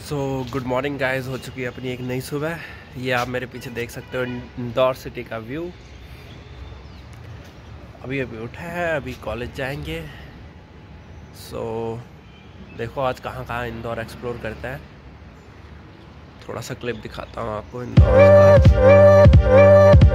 So good morning guys, हो चुकी है अपनी एक नई सुबह। ये आप मेरे पीछे देख सकते हो इंदौर सिटी का व्यू। अभी अभी उठा है, अभी कॉलेज जाएंगे। सो देखो आज कहाँ कहाँ इंदौर एक्सप्लोर करता है। थोड़ा सा क्लिप दिखाता हूँ आपको इंदौर का।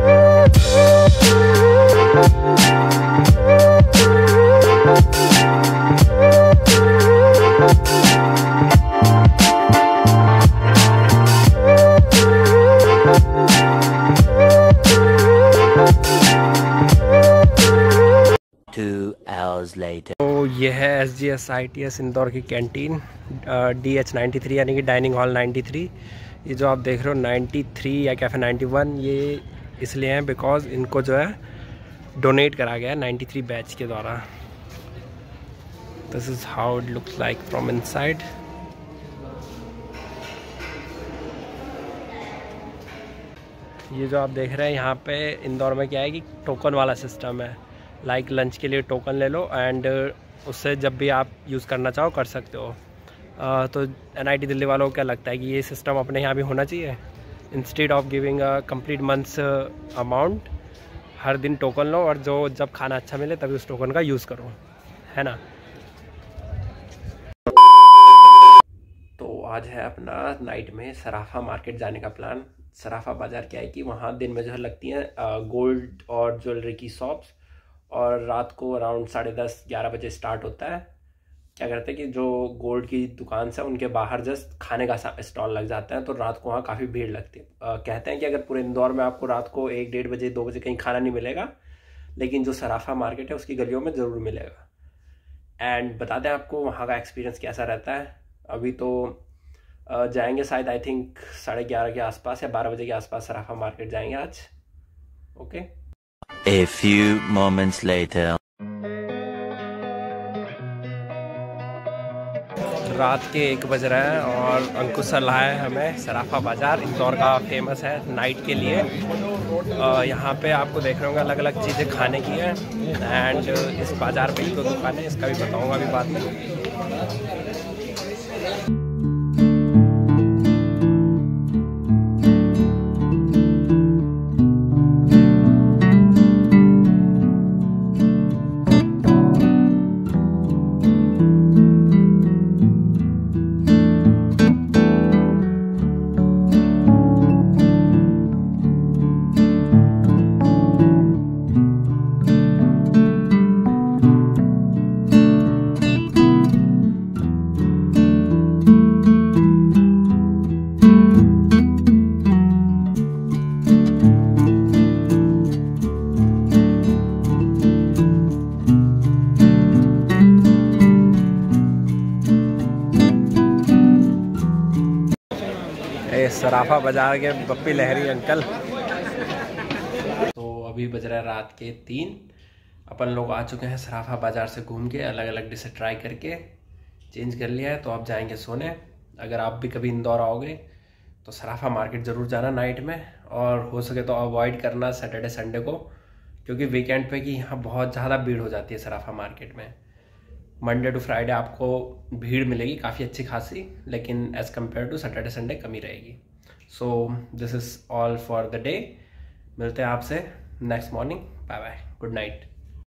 2 hours later. तो ये है SGS ITS इंदौर की कैंटीन DH93 यानी कि डाइनिंग हॉल 93। ये जो आप देख रहे हो 93 या कैफ़े 91, ये इसलिए हैं बिकॉज इनको जो है डोनेट करा गया है 93 बैच के द्वारा। This is how it looks like from inside. ये जो आप देख रहे हैं यहाँ पे इंदौर में क्या है कि टोकन वाला सिस्टम है। लाइक लंच के लिए टोकन ले लो एंड उससे जब भी आप यूज़ करना चाहो कर सकते हो। तो NIT दिल्ली वालों को क्या लगता है कि ये सिस्टम अपने यहाँ भी होना चाहिए। Instead of giving a complete month's amount, हर दिन टोकन लो और जो जब खाना अच्छा मिले तभी उस टोकन का यूज़ करो, है ना। तो आज है अपना नाइट में सराफा मार्केट जाने का प्लान। सराफा बाज़ार क्या है कि वहाँ दिन में जो है लगती हैं गोल्ड और ज्वेलरी की शॉप्स, और रात को अराउंड 10:30-11 बजे स्टार्ट होता है। क्या करते हैं कि जो गोल्ड की दुकान से उनके बाहर जस्ट खाने का स्टॉल लग जाता है, तो रात को वहाँ काफ़ी भीड़ लगती है। कहते हैं कि अगर पूरे इंदौर में आपको रात को 1-1:30 बजे 2 बजे कहीं खाना नहीं मिलेगा, लेकिन जो सराफा मार्केट है उसकी गलियों में ज़रूर मिलेगा। एंड बताते हैं आपको वहाँ का एक्सपीरियंस कैसा रहता है। अभी तो जाएंगे शायद आई थिंक 11:30 के आसपास या 12 बजे के आसपास सराफा मार्केट जाएंगे आज। Okay. A few moments later. रात के 1 बज रहे हैं और अंकुश सर लाया है हमें सराफा बाज़ार। इंदौर का फेमस है नाइट के लिए। यहाँ पे आपको देख रहे होंगे अलग अलग चीज़ें खाने की है। एंड इस बाज़ार पे ही 2 दुकानें, इसका भी बताऊँगा अभी बाद में। सराफा बाजार के बप्पी लहरी अंकल। तो अभी बज रहा है रात के 3। अपन लोग आ चुके हैं सराफा बाजार से घूम के, अलग अलग डिशें ट्राई करके चेंज कर लिया है। तो अब जाएंगे सोने। अगर आप भी कभी इंदौर आओगे तो सराफा मार्केट ज़रूर जाना नाइट में, और हो सके तो अवॉइड करना सैटरडे संडे को, क्योंकि वीकेंड पे कि यहाँ बहुत ज़्यादा भीड़ हो जाती है सराफा मार्केट में। मंडे टू फ्राइडे आपको भीड़ मिलेगी काफ़ी अच्छी खासी, लेकिन as compare to Saturday Sunday कमी रहेगी। So this is all for the day. मिलते हैं आपसे next morning. Bye bye, good night.